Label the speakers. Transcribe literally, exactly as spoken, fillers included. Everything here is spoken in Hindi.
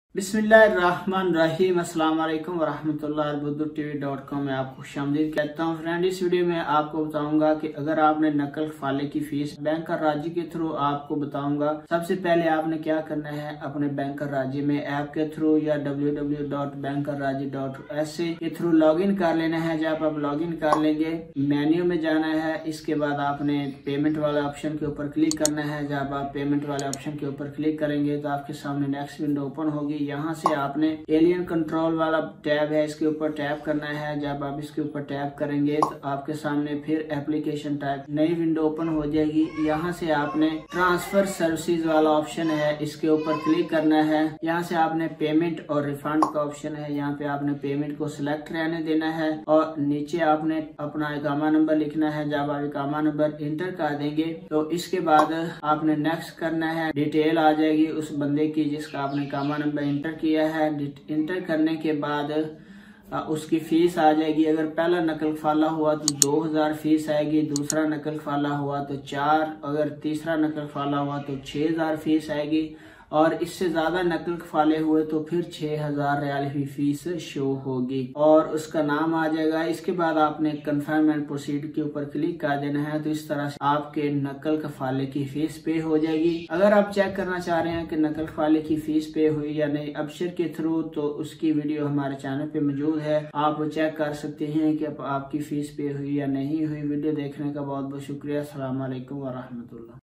Speaker 1: बिस्मिल्लाहिर्रहमानिर्रहीम अस्सलाम वालेकुम वरहमतुल्लाहि बुद्दू टीवी डॉट कॉम में आपको खुशामदीद कहता हूँ। फ्रेंड, इस वीडियो में आपको बताऊंगा कि अगर आपने नकल फाले की फीस बैंक और राज्य के थ्रू आपको बताऊंगा। सबसे पहले आपने क्या करना है, अपने बैंक और राज्य में ऐप के थ्रू या W W W dot bank और राज्य डॉट एस ए के थ्रू लॉग इन कर लेना है। जब आप लॉग इन कर लेंगे, मेन्यू में जाना है। इसके बाद आपने पेमेंट वाले ऑप्शन के ऊपर क्लिक करना है। जब आप पेमेंट वाले ऑप्शन के ऊपर क्लिक करेंगे तो आपके सामने नेक्स्ट विंडो ओपन होगी। यहाँ से आपने एलियन कंट्रोल वाला टैब है, इसके ऊपर टैप करना है। जब आप इसके ऊपर टैप करेंगे तो आपके सामने फिर एप्लीकेशन टाइप नई विंडो ओपन हो जाएगी। यहाँ से आपने ट्रांसफर सर्विसेज वाला ऑप्शन है, इसके ऊपर क्लिक करना है। यहाँ से आपने पेमेंट और रिफंड का ऑप्शन है, यहाँ पे आपने पेमेंट को सिलेक्ट रहने देना है और नीचे आपने अपना इकामा नंबर लिखना है। जब आप इकामा नंबर इंटर कर देंगे तो इसके बाद आपने नेक्स्ट करना है। डिटेल आ जाएगी उस बंदे की जिसका आपने इकामा नंबर इंटर किया है। इंटर करने के बाद उसकी फीस आ जाएगी। अगर पहला नकल फाला हुआ तो दो हजार फीस आएगी, दूसरा नकल फाला हुआ तो चार, अगर तीसरा नकल फाला हुआ तो छह हजार फीस आएगी और इससे ज्यादा नकल फाले हुए तो फिर छह हजार रियाल की फीस शो होगी और उसका नाम आ जाएगा। इसके बाद आपने कंफर्म एंड प्रोसीड के ऊपर क्लिक कर देना है। तो इस तरह से आपके नकल फाले की फीस पे हो जाएगी। अगर आप चेक करना चाह रहे हैं कि नकल फाले की फीस पे हुई या नहीं अबशर के थ्रू, तो उसकी वीडियो हमारे चैनल पे मौजूद है। आप चेक कर सकते हैं कि आपकी फीस पे हुई या नहीं हुई। वीडियो देखने का बहुत बहुत शुक्रिया। अस्सलाम वालेकुम वरहमतुल्लाह।